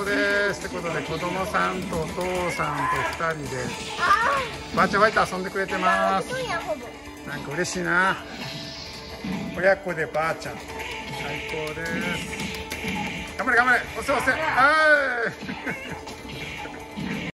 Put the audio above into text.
そうです。ってことで子供さんとお父さんと2人でばあちゃんワイと遊んでくれてます。なんか嬉しいな。親子でばあちゃん最高です。頑張れ頑張れ、押せ押せ。